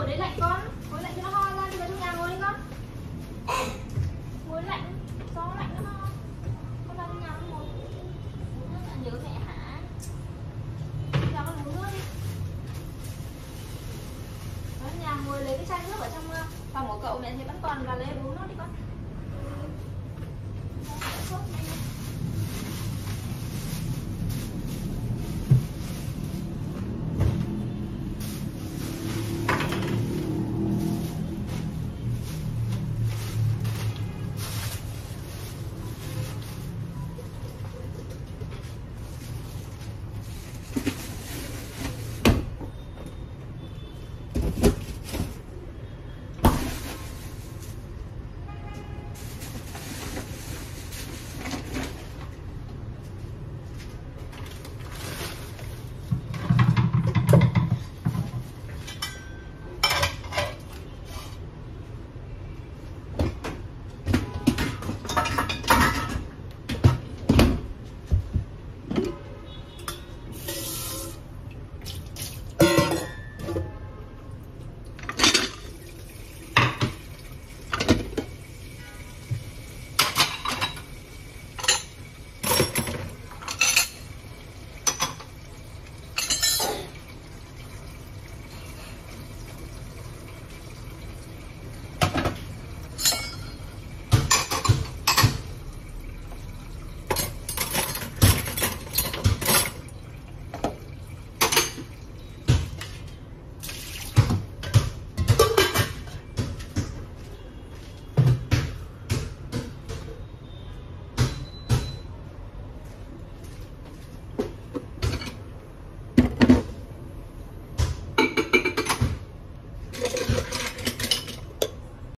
ngồi đấy lạnh con. Ngồi lạnh cho nó ho ra, đi vào trong nhà ngồi đi con. Ngồi lạnh, gió lạnh nó ho. Con vào trong nhà con ngồi. Uống nước, nhớ mẹ hả? Ra con uống nước đi. Ở nhà ngồi lấy cái chai nước ở trong phòng của cậu, mẹ thấy vẫn còn, vào lấy uống nước đi con. Sốt